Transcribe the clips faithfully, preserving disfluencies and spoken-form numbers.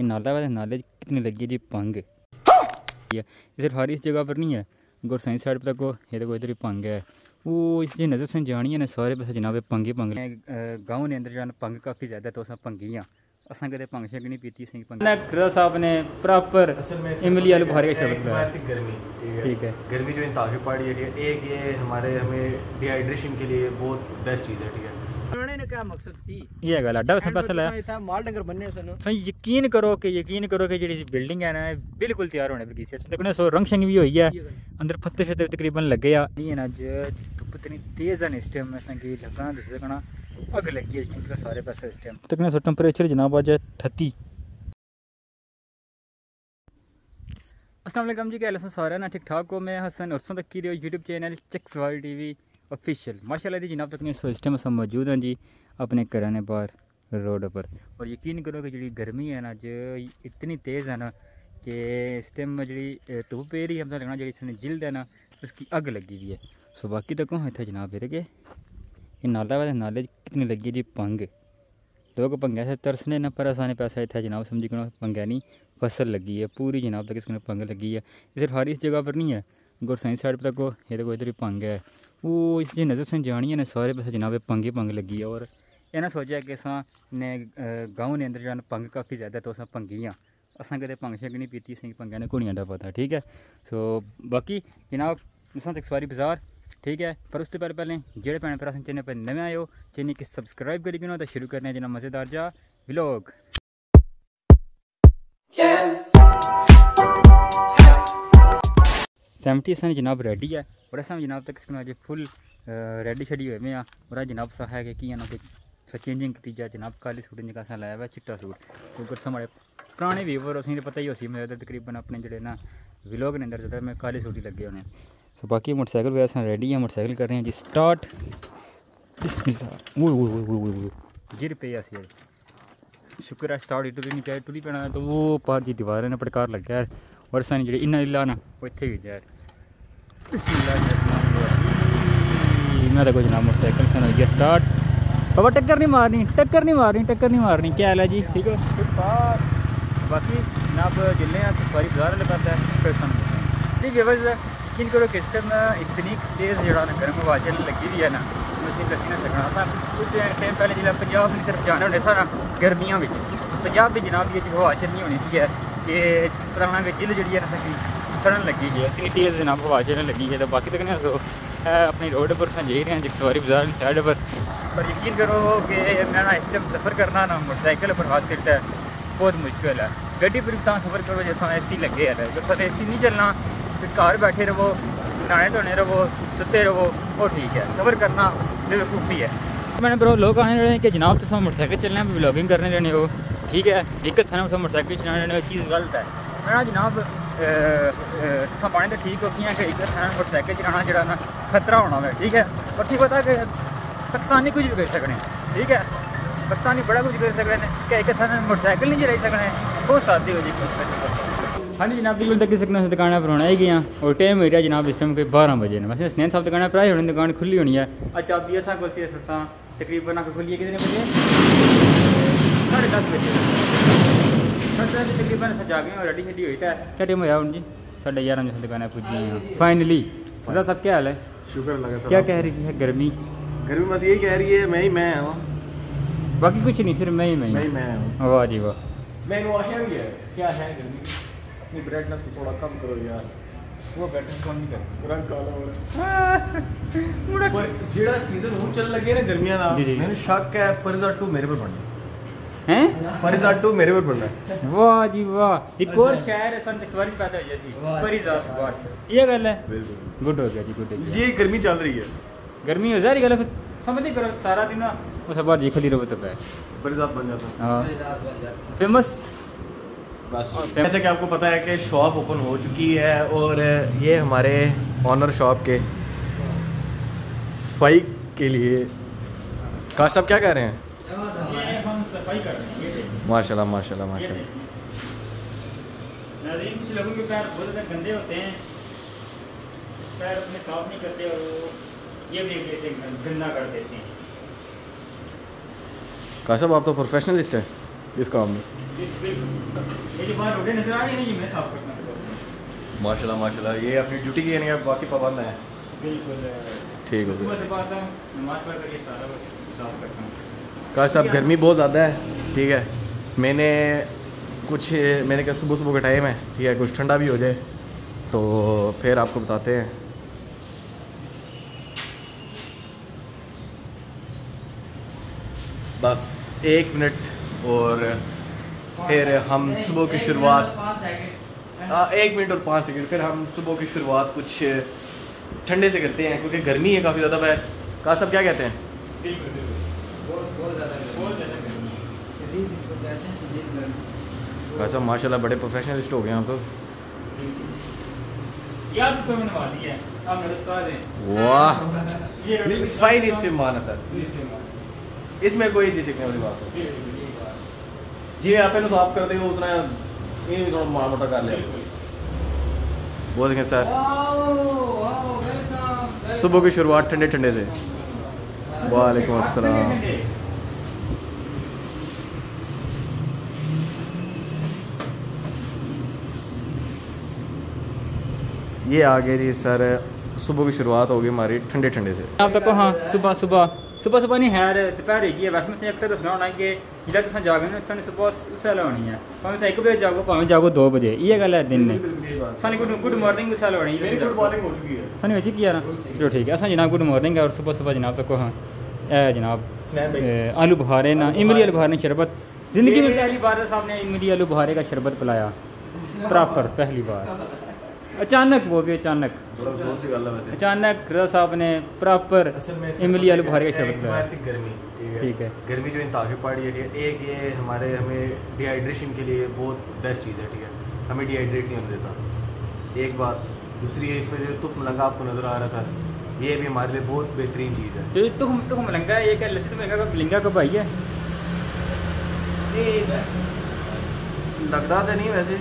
ये नाला वाले नाले कितनी लगी जी पंग इधर हर इस जगह पर नहीं है। गुर साइंस साइड पर को ये देखो इधर ही पंग है। वो इस जी नज़र से जानी है ना सारे पास जनाब पंगे पंग गाँव ने अंदर जाना पंग काफ़ी ज़्यादा तो अस पंगी हाँ असा कदे भंग शंग नहीं पीती असें पंग साहब ने प्रॉपर इमली आलू बुखारे का शरबत बनाया। गर्मी ठीक है गर्मी जो इंतहा पहाड़ी है एक ये हमारे हमें डिहाइड्रेशन के लिए बहुत बेस्ट चीज़ है। ठीक है उन्होंने क्या मकसद सी ये गल अड्डा पैसा लाया था माल डंगर बनने सन सही यकीन करो कि यकीन करो कि जी बिल्डिंग है ना बिल्कुल तैयार होने पर किसी देखो सो रंग शंग भी हुई है अंदर पत्ते शत्ते तकरीबन लगे आ नहीं है ना धुप्प इतनी तेज़ है इस टाइम असें कि लग्गा दस सकना अग लगी है क्योंकि सारे पासे इस टाइम तक सो टेंपरेचर जनाब अज अठत्ती। अस्सलाम वालेकुम जी, क्या हाल है सारे ना ठीक ठाक हो। मैं हसन और तक की यूट्यूब चैनल चक्स वाल टी वी ऑफिशियल माशाल्लाह जी जनाब तक इस टाइम सब मौजूद हैं जी अपने घर ने बाहर रोड पर। और यकीन करो कि जी गर्मी है ना जो इतनी तेज़ है ना कि इस टाइम जी धुप्प पे रही है मतलब लगना जी जिल्द है ना उसकी अग लगी हुई है। सो बाकी तक इतने जनाब फिर के ये नाला वाले नाले कितनी लगी जी पंग लोग पंगे से तरसने न पर आसाने पैसा इतना जनाब समझी करो पंगे नहीं फसल लगी है पूरी जनाब तक इसको पंग लगी है। इधर हर इस जगह पर नहीं है। गुर साइंस साइड पर को ये देखो इधर ही पंग है। वो इस जी नज़र से जानी है ना सारे पास जनाब पंगे पंग लगी है। और इन्हें सोचा कि असा ने गाँव ने अंदर जाना पंग काफ़ी ज़्यादा तो अस पंगी हाँ असा कदे भंग शंग नहीं पीती असें पंगे ने घुड़ियां का पता। ठीक है सो बाकी जनाब तुसा तक सवारी बाजार ठीक है पर उससे पहले पहले जेड़े भैन भरा चैनल पर नवे आए हो चैनल की सब्सक्राइब करी तो शुरू करने जना मज़ेदार जा व्लॉग। सेवेंटी असें जनाब रेडी है और असें जनाब तक अज फुल रेडी शडी हुए में और जनाब सा है कि की ना कुछ चेंजिंग की जा जनाब काली सूट जगह असें लाया हुआ चिट्टा सूट क्योंकि साढ़े पुराने व्यूवर असें पता ही होसी मेरे तकरीबन अपने जोड़े ना व्लॉग ने अंदर मैं काली सूट ही लगे होने। सो बाकी मोटरसाइकिल वगैरह असें रेडी है मोटरसाइकिल कर रहे हैं जी स्टार्ट गिर पे असी शुक्र है स्टार्ट ही टुरी नहीं चाहिए टुरी पैना तो वो पार जी दीवार ने पटकार लग गया और सानी जी इन्ना लीला ना वो इतने भी जाए मैं तो जनाब मोटरसाइकिल से हो गया स्टार्ट बाबा टक्कर नहीं मारनी टक्कर नहीं मारनी टक्कर नहीं मारनी क्या हाल है जी ठीक है। बाकी जनाब जिले सवारी बाजार वाले पास है फिर सामने जी व्यवस्था यकीन करो कि इस टाइम इतनी तेज़ जो गर्म हवा चल लगी हुई है ना उसी दसी ना सकना था कुछ टाइम पहले जिला पंजाब की तरफ जाना होने सा ना गर्मियों में पंजाब की जनाब की हवा चलनी होनी सी है कि पुराना जिल जी है ना सड़न लगी है इतनी तेज़ जनाब हवा चलने लगी है। तो बाकी तक ना सो अपनी रोड पर जा रहे हैं जगसवारी बाजार की साइड पर पर यकीन करो कि मैं ना इस टाइम सफ़र करना ना मोटरसाइकिल पर खास करके बहुत मुश्किल है। गड्डी पर भी सफ़र करो जैसा ए सी लगे है अगर ए सी नहीं चलना फिर घर बैठे रहो नहाने धोने रहो सुते रहो वो ठीक है सफ़र करना बेवकूफ़ी है। मैंने बरो लोग आने रहे कि जनाब तो मोटरसाइकिल चलने में ब्लॉगिंग करने रहने हो ठीक है एक थाना मोटरसाइकिल चलाने रहने चीज़ गलत है। मैं जनाब तुम पाने तो ठीक होती हैं कि एक थाना मोटरसाइकिल चलाना जरा ना खतरा होना है ठीक है। और ठीक पता कि पाकिस्तानी कुछ भी कर सकने ठीक है पाकिस्तानी बड़ा कुछ कर सकते हैं कि एक थाना मोटरसाइकिल नहीं चलाई सकने बहुत सादी हो जी। हाँ जी जनाब बिल्कुल तक सकना दुकान पर होना ही गया और टाइम हो रहा जनाब इस टाइम कोई बारह बजे ने वैसे स्नैन साहब दुकान पर आए होने दुकान खुली होनी है। अच्छा अभी ऐसा कुछ तकरीबन आकर खुली है कितने बजे साढ़े दस बजे साढ़े दस तकरीबन अस जागे और रेडी शेडी हुई है क्या टाइम होया हूँ जी साढ़े ग्यारह बजे दुकान पुजी हैं फाइनली। फजा सब क्या हाल है शुक्र लगा क्या कह रही है गर्मी गर्मी बस यही कह रही है मैं ही मैं हूँ बाकी कुछ नहीं सिर्फ मैं ही मैं मैं ही मैं हूँ वाह जी वाह मैंने आशा भी है क्या है गर्मी अपनी ब्राइटनेस को थोड़ा कम करो यार वो बैटरी कौन नहीं कर रंग काला हो रहा है जेड़ा सीजन हुन चल लगे ना गर्मियां ना मैंने शक है परिजा टू मेरे पर पड़ना हैं परिजा टू मेरे पर पड़ना है। वाह जी वाह एक और शहर है सन तकवारी पैदा हो जैसी परिजा वाह ये गल है गुड हो गया जी गुड है ये गर्मी चल रही है गर्मी हो जा रही गल फिर समझ नहीं करो सारा दिन ना उस बार जी खली रहो तो है परिजा बन जाता हां फेमस जैसे कि आपको पता है कि शॉप ओपन हो चुकी है और ये हमारे ऑनर शॉप के सफाई के लिए काश साहब क्या कह रहे हैं ये हम सफाई कर रहे हैं माशाल्लाह माशाल्लाह माशाल्लाह। नाज़रीन कुछ लोगों के पैर बहुत ज़्यादा गंदे होते हैं पैर अपने साफ नहीं करते और वो ये भी एक जैसे गंदा कर देते हैं। काश साहब आप तो प्रोफेशनलिस्ट हैं इस काम में। ये जो बाहर रोडें नजर आ रही हैं ये मैं साफ करता हूँ। माशाल्लाह माशाल्लाह, ये अपनी ड्यूटी की नहीं बाकी पाबंद है। बिल्कुल ठीक है सुबह से बात है नमाज पढ़ कर ये सारा साफ करता हूँ। कहा साहब गर्मी बहुत ज़्यादा है, ठीक है, मैंने कुछ मैंने कहा सुबह सुबह का टाइम है, ठीक है, कुछ ठंडा भी हो जाए तो फिर आपको बताते हैं। बस एक मिनट और फिर हम सुबह की शुरुआत, हाँ एक मिनट और पाँच सेकंड, फिर हम सुबह की शुरुआत कुछ ठंडे से करते हैं क्योंकि गर्मी है काफ़ी ज़्यादा बाहर। कहा साहब क्या कहते हैं? कहा साहब माशाल्लाह बड़े प्रोफेशनलिस्ट हो गए आप तो। वाह सफाई नहीं इसमें माना सर, इसमें कोई झिझकने वाली बात है जी। आप तो आप कर देंगे उसने ये भी थोड़ा माड़ा मोटा कर लिया। बोल देंगे सर सुबह की शुरुआत ठंडे ठंडे से। वालेकुम अस्सलाम। ये आ गए जी सर, सुबह की शुरुआत होगी हमारी ठंडे ठंडे से। आप तक हाँ सुबह सुबह सुबह सुबह नहीं है दोपहर है वैसे मैं अक्सर दसना होना कि जिदा तुम जागे ना तुम सुबह उससे होनी है, भावें एक बजे जागो भावें जागो दो बजे, ये गल है दिन ने सानी गुड गुड मॉर्निंग उस होनी है। गुड मॉर्निंग हो चुकी है सानी हो चुकी है ना, चलो ठीक है। असा जनाब गुड मॉर्निंग है और सुबह सुबह जनाब तक हाँ जनाब आलू बुखारे ना इमली आलू बुखारे शरबत, ज़िंदगी में पहली बार साहब ने इमली आलू बुखारे का शरबत पिलाया प्रॉपर, पहली बार अचानक, वो भी अचानक अचानक रजा साहब ने प्रॉपर इमली आलू बुखारे का शरबत पिलाया। गर्मी ठीक है, गर्मी जो इंतहा पड़ रही है, एक ये हमारे हमें डिहाइड्रेशन के लिए बहुत बेस्ट चीज़ है, ठीक है, हमें डिहाइड्रेट नहीं होने देता। एक बात, दूसरी है इसमें जो तुफ मलंगा आपको नज़र आ रहा है सर, ये भी हमारे लिए बहुत बेहतरीन चीज़ है। जो तुम तुम मलंगा है, ये क्या लस्सी मलंगा का मलंगा कब आई है? लगता तो नहीं वैसे,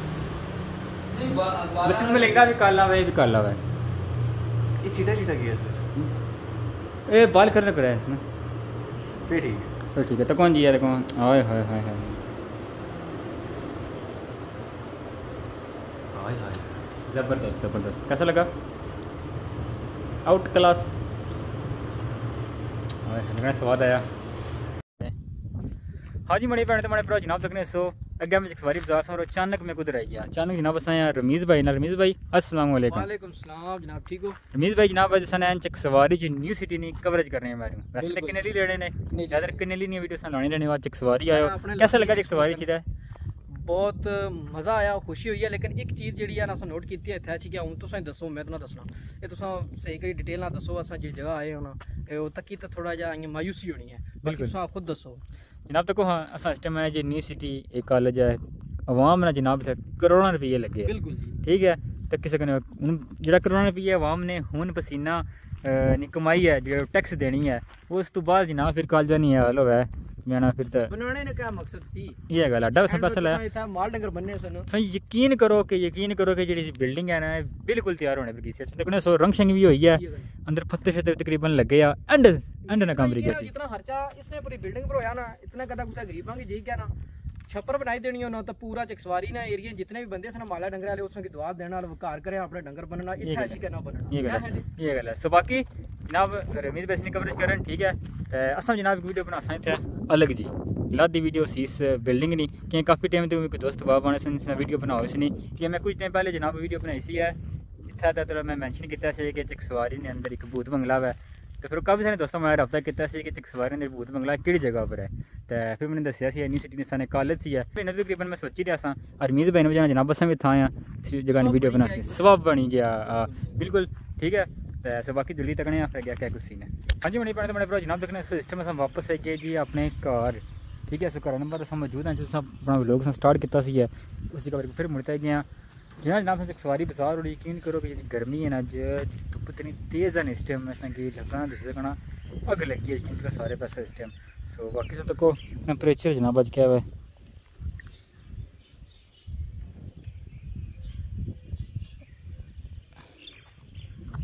लस्सी मलंगा भी काला हुआ है, भी काला हुआ है। ये चीटा चीटा किया सर, ए बाल करने को है इसमें, फिर ठीक है, तो ठीक है। तो कौन जी है कौन? हाय हाय हाय हाय हाय हाय ज़बरदस्त ज़बरदस्त। कैसा लगा? आउट क्लास, लगना स्वाद आया। हाँ जी मड़ी भैन तो मड़े भरा जनाब तक ने सो अगे मैं सवारी बाजार से और अचानक मैं कुछ रह गया। अचानक जनाब असा यार रमीज़ भाई ना, रमीज़ भाई अस्सलाम वालेकुम। वालेकुम सलाम जनाब, ठीक हो? रमीज़ भाई जनाब अज सन चक सवारी जी न्यू सिटी नहीं कवरेज करने हैं मैंने, वैसे तो किनेली लेने ने ज़्यादा किनेली नहीं वीडियो लाने लेने बाद चक सवारी आयो। कैसा लगा चक सवारी सीधा? बहुत मज़ा आया, खुशी हुई है, लेकिन एक चीज़ जी है ना नोट की है इत्थे ठीक है, हूँ तुम दसो मैं तो दसना ये तुम सही करी डिटेल ना दसो अस जी जगह आए हो ना तकी तो थोड़ा जहा इं मायूसी होनी है, बिल्कुल तुम खुद दसो जनाब। तको हाँ असा इस टाइम है जी न्यू सिटी एक कॉलेज है, अवाम ना जनाब इतने करोड़ों रुपये लगे, बिल्कुल ठीक है। तो किसी कने हूँ जो करोड़ों रुपये अवाम ने खून पसीना नी कमाई है जो टैक्स देनी है, उस तो बाद जनाब फिर कॉलेजा नहीं हाल होवे मैं फिर तो बनाने ने क्या मकसद सी ये गल अड्डा वैसा पैसा है माल डंगर बनने सन। सो यकीन करो कि यकीन करो कि जी बिल्डिंग है ना बिल्कुल तैयार होने पर की देखने सो रंग शंग भी हुई है, अंदर पत्ते शत्ते तकरीबन लगे आ एंड एंड ना काम रही जितना खर्चा इसने पूरी बिल्डिंग पर होया ना इतना कदा कुछ गरीबां की जी क्या ना छप्पर बनाई देनी हो ना तो पूरा चकसवारी ना एरिया जितने भी बंदे सन माला डंगर वाले उसकी दुआ देना घर करे अपने डंगर बनना इच्छा अच्छी करना बनना ये गल है ये गल है। सो बाकी जनाब रमीज़ भाई ने कवरेज करन ठीक है। तो असां जनाब वीडियो बना सां थे अलग जी लादी वीडियो सी इस बिल्डिंग नहीं कि काफ़ी टाइम तो कोई दोस्त बाब आने सन वीडियो बनाओ इसने कि मैं कुछ टाइम पहले जनाब वीडियो बनाई सी है इतना तो मैं मैंशन किया कि चकसवारी ने अंदर एक भूत बंगला है। तो फिर काफ़ी सारे दोस्तों मैं रब्ता किया कि चकसवारी ने भूत बंगला कि जगह पर है। तो फिर मैंने दसिया यूनिवर्सिटी ने साने कॉलेज से है इन्हें तकरीबन मैं सोची रहा रमीज़ भाई ने बजाना जनाब असा भी था जगह वीडियो बना सबब बनी गया बिल्कुल ठीक है। तो सो बाकी जल्दी तकने फिर गया क्या कुछ सीन है। हाँ जी मैंने पढ़ने बड़े भरा जनाब तकने सिस्टम अस वापस आई गए जी अपने घर ठीक है। सो घर नंबर अस मौजूद हैं जिस अपना लोग स्टार्ट किया है उसी का फिर मुड़ते गए जनाब जनाब सवारी बाजार और यकीन करो कि गर्मी है ना धुप्प इतनी तेज़ है इस टाइम असेंगी लग्गना दसी सकना अग लगी है चिंता सारे पासे इस टाइम। सो बाकी सब तको टैंपरेचर जनाब अज क्या है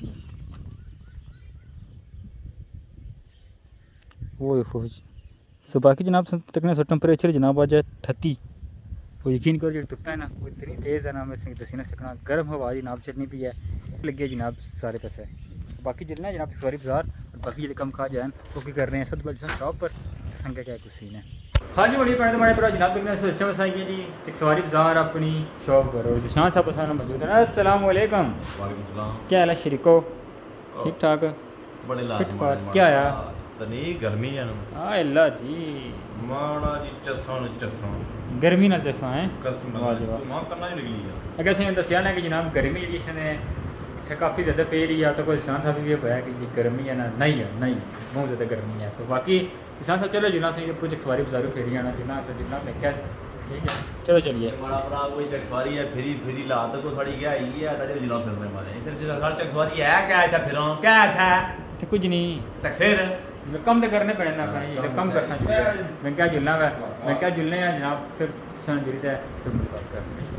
वो सो बाकी जनाब तकने सो टेंपरेचर जनाब अज अठत्ती वो यकीन करो जो धुप्प है ना वो इतनी तेज़ है ना मैं दसी ना सकना गर्म हवा जनाब चलनी पी है लगे जनाब सारे पासे बाकी जिलना है जनाब सवारी बाजार और बाकी जो कम खा जाए वो की कर रहे हैं सब बल शॉप पर संख्या क्या कुछ सीन है। हाँ जी बड़ी पैने तुम्हारे पर जनाब देखने सिस्टम आई है जी चकसवारी बाजार अपनी शॉप पर और जिशान साहब सारा मौजूद है। अस्सलाम वालेकुम। क्या हाल है शरीको ठीक ठाक बड़े क्या आया तनी गर्मी है ना हाँ अल्लाह जी माड़ा जी चसान चसान गर्मी ना चसा है कसम मां करना ही निकली है अगर से दसिया ना कि जनाब गर्मी जी इसने इतना काफ़ी ज़्यादा पे रही है तो कोई किसान साहब भी होया कि गर्मी है ना नहीं है नहीं बहुत ज़्यादा गर्मी है। सो बाकी किसान साहब चलो जिना से कुछ सवारी बाजारू फेरी आना जिना अच्छा जिना क्या ठीक है चलो चलिए बड़ा बड़ा कोई चकसवारी है फिरी फिरी ला तो को थोड़ी क्या आई है ताजे जिला फिरने वाले सिर्फ हर चकसवारी है क्या था फिर क्या था तो कुछ नहीं तक फिर कम तो करने पड़े ना भाई कम कर सकते मैं क्या जुलना है मैं क्या जुलने हैं जनाब फिर सन जुलता है फिर मुलाकात कर।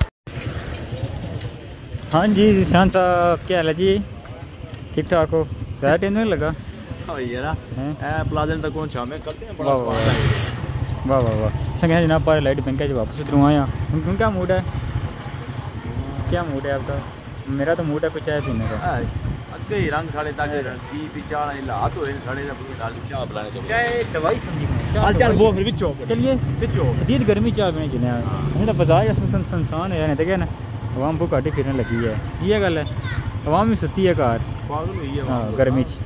हाँ जी शान साहब क्या हाल है जी ठीक ठाक हो ज़्यादा टाइम नहीं लगा प्लाजन तक कौन शाम में करते हैं वाह वाह वाह वाह संगे जनाब पर लाइट बैंक वापस उतरूँ आया उनका क्या मूड है क्या मूड है आपका? मेरा तो मूड है कुछ चाय पीने का अगे ही रंग साढ़े ताकि पी पी चाह हाथ हो साढ़े चाह पिलाने चाय दवाई समझी चल चल वो फिर बिचो चलिए बिचो शदीद गर्मी चाह पीने जिन्हें हमें तो बाजार संसान है नहीं तो क्या ना अवाम को घट ही फिरने लगी है ये गल है अवाम भी सुती है घर हाँ गर्मी च